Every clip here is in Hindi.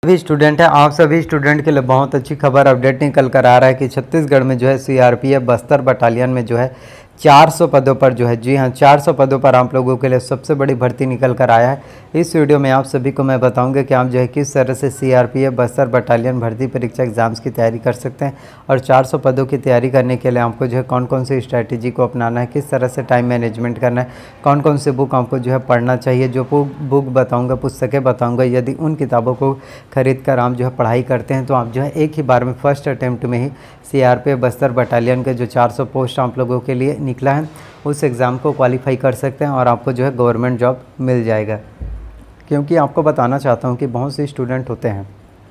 सभी स्टूडेंट हैं। आप सभी स्टूडेंट के लिए बहुत अच्छी खबर अपडेट निकल कर आ रहा है कि छत्तीसगढ़ में जो है सीआरपीएफ बस्तर बटालियन में जो है 400 पदों पर जो है, जी हाँ, 400 पदों पर आप लोगों के लिए सबसे बड़ी भर्ती निकल कर आया है। इस वीडियो में आप सभी को मैं बताऊंगा कि आप जो है किस तरह से सीआरपीएफ बस्तर बटालियन भर्ती परीक्षा एग्जाम्स की तैयारी कर सकते हैं और 400 पदों की तैयारी करने के लिए आपको जो है कौन कौन सी स्ट्रैटेजी को अपनाना है, किस तरह से टाइम मैनेजमेंट करना है, कौन कौन से बुक आपको जो है पढ़ना चाहिए। जो बुक बताऊँगा, पुस्तकें बताऊँगा, यदि उन किताबों को खरीद कर आप जो है पढ़ाई करते हैं तो आप जो है एक ही बार में फर्स्ट अटैम्प्ट में ही सीआरपीएफ बस्तर बटालियन के जो 400 पोस्ट आप लोगों के लिए निकला है उस एग्ज़ाम को क्वालिफाई कर सकते हैं और आपको जो है गवर्नमेंट जॉब मिल जाएगा। क्योंकि आपको बताना चाहता हूँ कि बहुत से स्टूडेंट होते हैं,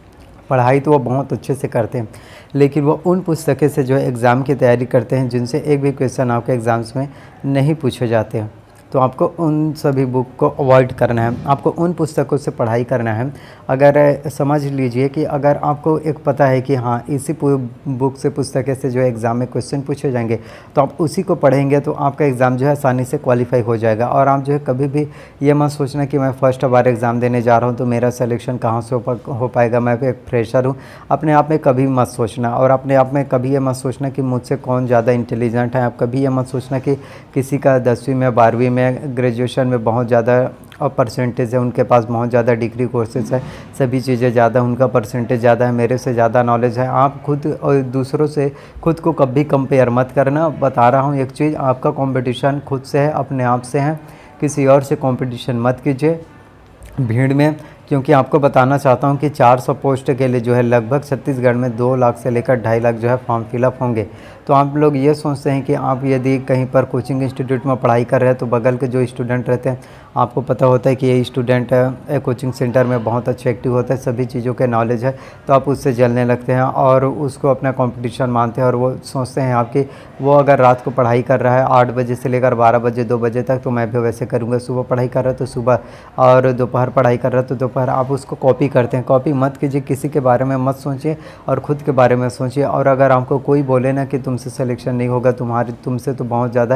पढ़ाई तो वो बहुत अच्छे से करते हैं, लेकिन वो उन पुस्तकें से जो है एग्ज़ाम की तैयारी करते हैं जिनसे एक भी क्वेश्चन आपके एग्ज़ाम्स में नहीं पूछे जाते हैं। तो आपको उन सभी बुक को अवॉइड करना है, आपको उन पुस्तकों से पढ़ाई करना है। अगर समझ लीजिए कि अगर आपको एक पता है कि हाँ इसी बुक से, पुस्तकें से जो है एग्ज़ाम में क्वेश्चन पूछे जाएंगे तो आप उसी को पढ़ेंगे तो आपका एग्ज़ाम जो है आसानी से क्वालिफाई हो जाएगा। और आप जो है कभी भी ये मत सोचना कि मैं फ़र्स्ट बार एग्ज़ाम देने जा रहा हूँ तो मेरा सिलेक्शन कहाँ से हो पाएगा, मैं एक फ्रेशर हूँ। अपने आप में कभी मत सोचना, और अपने आप में कभी ये मत सोचना कि मुझसे कौन ज़्यादा इंटेलिजेंट है। आप कभी ये मत सोचना कि किसी का 10वीं में, 12वीं में, ग्रेजुएशन में बहुत ज़्यादा परसेंटेज है, उनके पास बहुत ज़्यादा डिग्री कोर्सेज है, सभी चीज़ें ज़्यादा, उनका परसेंटेज ज़्यादा है, मेरे से ज़्यादा नॉलेज है। आप खुद और दूसरों से खुद को कभी कंपेयर मत करना। बता रहा हूँ एक चीज़, आपका कंपटीशन खुद से है, अपने आप से है, किसी और से कंपटीशन मत कीजिए भीड़ में। क्योंकि आपको बताना चाहता हूं कि 400 पोस्ट के लिए जो है लगभग छत्तीसगढ़ में 2 लाख से लेकर 2.5 लाख जो है फॉर्म फिलअप होंगे। तो आप लोग ये सोचते हैं कि आप यदि कहीं पर कोचिंग इंस्टीट्यूट में पढ़ाई कर रहे हैं तो बगल के जो स्टूडेंट रहते हैं, आपको पता होता है कि ये स्टूडेंट कोचिंग सेंटर में बहुत अच्छे एक्टिव होता है, सभी चीज़ों के नॉलेज है, तो आप उससे जलने लगते हैं और उसको अपना कॉम्पिटिशन मानते हैं। और वो सोचते हैं आपकी, वो अगर रात को पढ़ाई कर रहा है 8 बजे से लेकर 12 बजे, 2 बजे तक, तो मैं भी वैसे करूँगा। सुबह पढ़ाई कर रहा है तो सुबह, और दोपहर पढ़ाई कर रहा है तो दोपहर। आप उसको कॉपी करते हैं। कॉपी मत कीजिए, किसी के बारे में मत सोचिए और ख़ुद के बारे में सोचिए। और अगर आपको कोई बोले ना कि तुमसे सिलेक्शन नहीं होगा, तुमसे तो बहुत ज़्यादा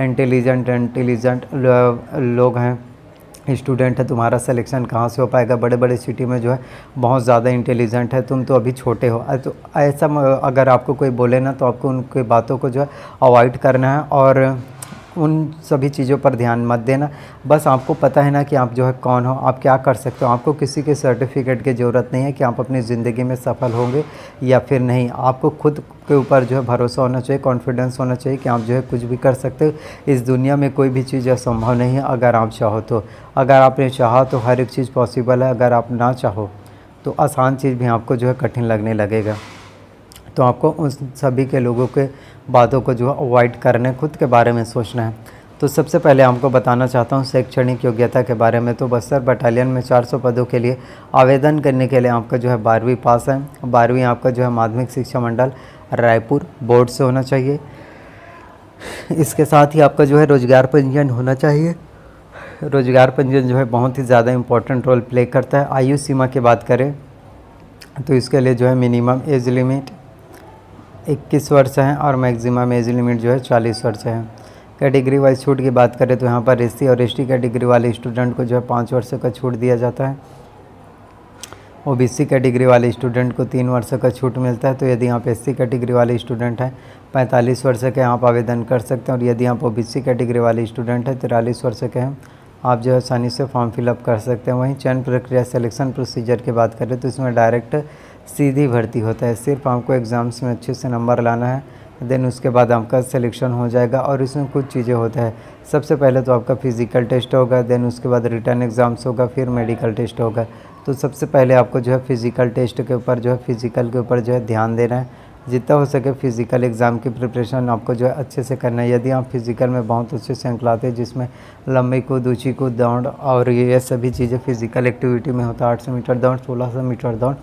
इंटेलिजेंट लोग हैं, स्टूडेंट है, तुम्हारा सिलेक्शन कहाँ से हो पाएगा, बड़े बड़े सिटी में जो है बहुत ज़्यादा इंटेलिजेंट है, तुम तो अभी छोटे हो, तो ऐसा अगर आपको कोई बोले ना तो आपको उनकी बातों को जो है अवॉइड करना है और उन सभी चीज़ों पर ध्यान मत देना। बस आपको पता है ना कि आप जो है कौन हो, आप क्या कर सकते हो। आपको किसी के सर्टिफिकेट की ज़रूरत नहीं है कि आप अपनी ज़िंदगी में सफल होंगे या फिर नहीं। आपको खुद के ऊपर जो है भरोसा होना चाहिए, कॉन्फिडेंस होना चाहिए कि आप जो है कुछ भी कर सकते हो। इस दुनिया में कोई भी चीज़ असंभव नहीं है अगर आप चाहो तो। अगर आपने चाहा तो हर एक चीज़ पॉसिबल है, अगर आप ना चाहो तो आसान चीज़ भी आपको जो है कठिन लगने लगेगा। तो आपको उन सभी के लोगों के बातों को जो है अवॉइड करना है, खुद के बारे में सोचना है। तो सबसे पहले आपको बताना चाहता हूँ शैक्षणिक योग्यता के बारे में। तो बस्तर बटालियन में 400 पदों के लिए आवेदन करने के लिए आपका जो है 12वीं पास है। 12वीं आपका जो है माध्यमिक शिक्षा मंडल रायपुर बोर्ड से होना चाहिए। इसके साथ ही आपका जो है रोजगार पंजीयन होना चाहिए। रोजगार पंजीयन जो है बहुत ही ज़्यादा इम्पोर्टेंट रोल प्ले करता है। आयु सीमा की बात करें तो इसके लिए जो है मिनिमम एज लिमिट 21 वर्ष है और मैक्सिमम एज लिमिट जो है 40 वर्ष है। कैटेगरी वाइज छूट की बात करें तो यहाँ पर एससी और एसटी कैटेगरी वाले स्टूडेंट को जो है 5 वर्ष का छूट दिया जाता है। ओबीसी कैटेगरी वाले स्टूडेंट को 3 वर्ष का छूट मिलता है। तो यदि आप एससी कैटेगरी वाले स्टूडेंट हैं 45 वर्ष के आप आवेदन कर सकते हैं, और यदि आप ओबीसी कैटेगरी वाले स्टूडेंट हैं 43 वर्ष के हैं, आप जो है आसानी से फॉर्म फिलअप कर सकते हैं। वहीं चयन प्रक्रिया, सिलेक्शन प्रोसीजर की बात करें तो इसमें डायरेक्ट सीधी भर्ती होता है। सिर्फ आपको एग्ज़ाम्स में अच्छे से नंबर लाना है, देन उसके बाद आपका सिलेक्शन हो जाएगा। और इसमें कुछ चीज़ें होता है, सबसे पहले तो आपका फिज़िकल टेस्ट होगा, देन उसके बाद रिटर्न एग्ज़ाम्स होगा, फिर मेडिकल टेस्ट होगा। तो सबसे पहले आपको जो है फिज़िकल टेस्ट के ऊपर जो है, फिज़िकल के ऊपर जो है ध्यान देना है। जितना हो सके फ़िज़िकल एग्ज़ाम की प्रिपरेशन आपको जो है अच्छे से करना है। यदि आप फिज़िकल में बहुत अच्छे से अंक लाते हैं, जिसमें लंबी कूद, ऊंची कूद, दौड़ और ये सभी चीज़ें फिज़िकल एक्टिविटी में होता है, 800 मीटर दौड़, 1600 मीटर दौड़,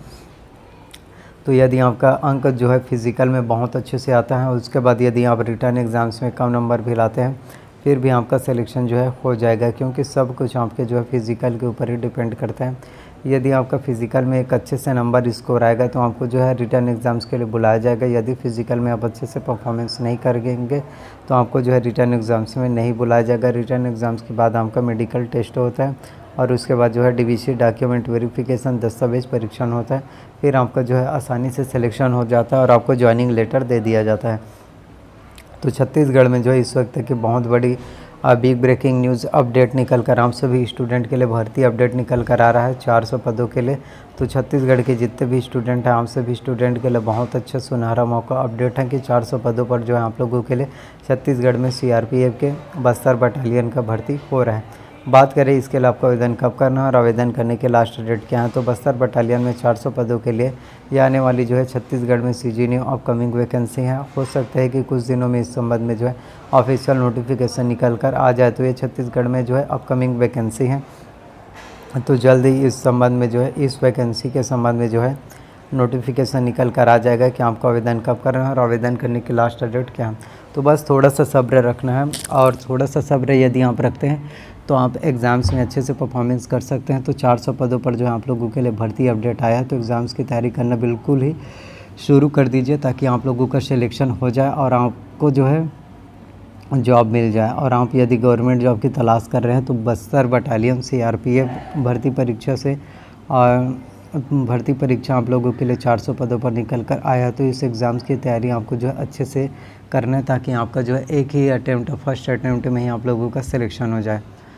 तो यदि आपका अंक जो है फिज़िकल में बहुत अच्छे से आता है, उसके बाद यदि आप रिटर्न एग्ज़ाम्स में कम नंबर भी लाते हैं फिर भी आपका सिलेक्शन जो है हो जाएगा। क्योंकि सब कुछ आपके जो है फिज़िकल के ऊपर ही डिपेंड करता है। यदि आपका फ़िज़िकल में एक अच्छे से नंबर स्कोर आएगा तो आपको जो है रिटर्न एग्ज़ाम्स के लिए बुलाया जाएगा। यदि फ़िज़िकल में आप अच्छे से परफॉर्मेंस नहीं करेंगे तो आपको जो है रिटर्न एग्ज़ाम्स में नहीं बुलाया जाएगा। रिटर्न एग्ज़ाम्स के बाद आपका मेडिकल टेस्ट होता है और उसके बाद जो है डीवीसी डॉक्यूमेंट वेरिफिकेशन दस्तावेज परीक्षण होता है, फिर आपका जो है आसानी से सिलेक्शन हो जाता है और आपको ज्वाइनिंग लेटर दे दिया जाता है। तो छत्तीसगढ़ में जो है इस वक्त की बहुत बड़ी बिग ब्रेकिंग न्यूज़ अपडेट निकल कर आम सभी स्टूडेंट के लिए भर्ती अपडेट निकल कर आ रहा है 400 पदों के लिए। तो छत्तीसगढ़ के जितने भी स्टूडेंट हैं, आम सभी स्टूडेंट के लिए बहुत अच्छा सुनहरा मौका अपडेट है कि 400 पदों पर जो है आप लोगों के लिए छत्तीसगढ़ में सीआरपीएफ के बस्तर बटालियन का भर्ती हो रहा है। बात करें इसके लिए आपको आवेदन कब करना है और आवेदन करने के लास्ट डेट क्या है, तो बस्तर बटालियन में 400 पदों के लिए ये आने वाली जो है छत्तीसगढ़ में सीजी न्यू अपकमिंग वैकेंसी है। हो सकता है कि कुछ दिनों में इस संबंध में जो है ऑफिशियल नोटिफिकेशन निकल कर आ जाए। तो ये छत्तीसगढ़ में जो है अपकमिंग वैकेंसी है, तो जल्द ही इस संबंध में जो है इस वैकेंसी के संबंध में जो है नोटिफिकेशन निकल कर आ जाएगा कि आपको आवेदन कब करना है और आवेदन करने की लास्ट डेट क्या है। तो बस थोड़ा सा सब्र रखना है, और थोड़ा सा सब्र यदि आप रखते हैं तो आप एग्ज़ाम्स में अच्छे से परफॉर्मेंस कर सकते हैं। तो 400 पदों पर जो है आप लोगों के लिए भर्ती अपडेट आया है, तो एग्ज़ाम्स की तैयारी करना बिल्कुल ही शुरू कर दीजिए ताकि आप लोगों का सिलेक्शन हो जाए और आपको जो है जॉब मिल जाए। और आप यदि गवर्नमेंट जॉब की तलाश कर रहे हैं तो बस्तर बटालियन सीआरपीएफ भर्ती परीक्षा से और भर्ती परीक्षा आप लोगों के लिए 400 पदों पर निकल कर आया। तो इस एग्ज़ाम्स की तैयारी आपको जो है अच्छे से करना है ताकि आपका जो है एक ही अटैम्प्ट फर्स्ट अटैम्प्ट में ही आप लोगों का सिलेक्शन हो जाए।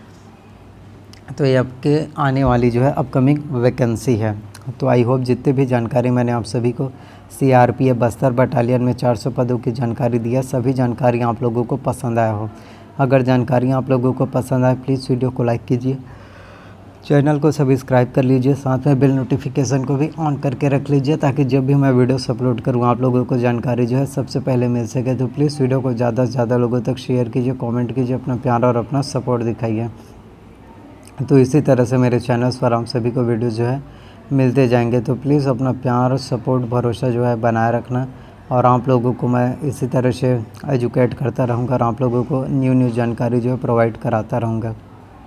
तो ये आपके आने वाली जो है अपकमिंग वैकेंसी है। तो आई होप जितने भी जानकारी मैंने आप सभी को सीआरपीएफ बस्तर बटालियन में 400 पदों की जानकारी दिया, सभी जानकारी आप लोगों को पसंद आया हो। अगर जानकारी आप लोगों को पसंद आए प्लीज़ वीडियो को लाइक कीजिए, चैनल को सब्सक्राइब कर लीजिए, साथ में बेल नोटिफिकेशन को भी ऑन करके रख लीजिए ताकि जब भी मैं वीडियोस अपलोड करूँ आप लोगों को जानकारी जो है सबसे पहले मिल सके। तो प्लीज़ वीडियो को ज़्यादा से ज़्यादा लोगों तक शेयर कीजिए, कमेंट कीजिए, अपना प्यार और अपना सपोर्ट दिखाइए। तो इसी तरह से मेरे चैनल्स पर हम सभी को वीडियो जो है मिलते जाएंगे। तो प्लीज़ अपना प्यार सपोर्ट भरोसा जो है बनाए रखना, और आप लोगों को मैं इसी तरह से एजुकेट करता रहूँगा और आप लोगों को न्यू जानकारी जो है प्रोवाइड कराता रहूँगा।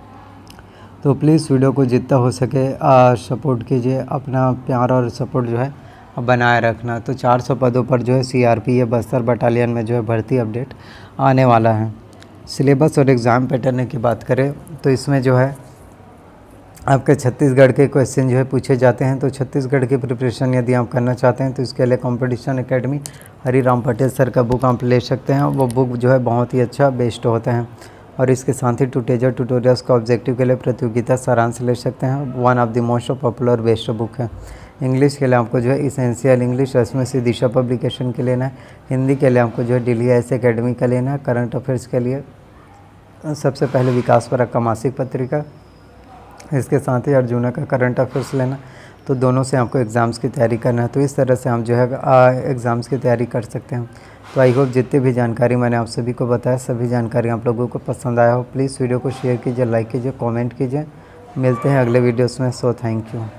तो प्लीज़ वीडियो को जितना हो सके सपोर्ट कीजिए, अपना प्यार और सपोर्ट जो है बनाए रखना। तो 400 पदों पर जो है सीआरपीएफ बस्तर बटालियन में जो है भर्ती अपडेट आने वाला है। सिलेबस और एग्ज़ाम पैटर्न की बात करें तो इसमें जो है आपके छत्तीसगढ़ के क्वेश्चन जो है पूछे जाते हैं। तो छत्तीसगढ़ की प्रिपरेशन यदि आप करना चाहते हैं तो इसके लिए competition academy Hariram Patel sir का बुक आप ले सकते हैं। वो बुक जो है बहुत ही अच्छा बेस्ट होते हैं, और इसके साथ ही टूटेजर ट्यूटोरियल्स का ऑब्जेक्टिव के लिए प्रतियोगिता सारांश ले सकते हैं। One of the most popular best book है। इंग्लिश के लिए आपको जो है इसेंशियल इंग्लिश इसमें से दिशा पब्लिकेशन के लेना है। हिंदी के लिए आपको जो है दिल्ली आईएएस एकेडमी का लेना है। करंट अफेयर्स के लिए सबसे पहले विकास परक का मासिक पत्रिका, इसके साथ ही अर्जुना का करंट अफेयर्स लेना। तो दोनों से आपको एग्ज़ाम्स की तैयारी करना है। तो इस तरह से हम जो है एग्ज़ाम्स की तैयारी कर सकते हैं। तो आई होप जितनी भी जानकारी मैंने आप सभी को बताया सभी जानकारी आप लोगों को पसंद आया हो। प्लीज़ वीडियो को शेयर कीजिए, लाइक कीजिए, कमेंट कीजिए। मिलते हैं अगले वीडियोस में। So thank you.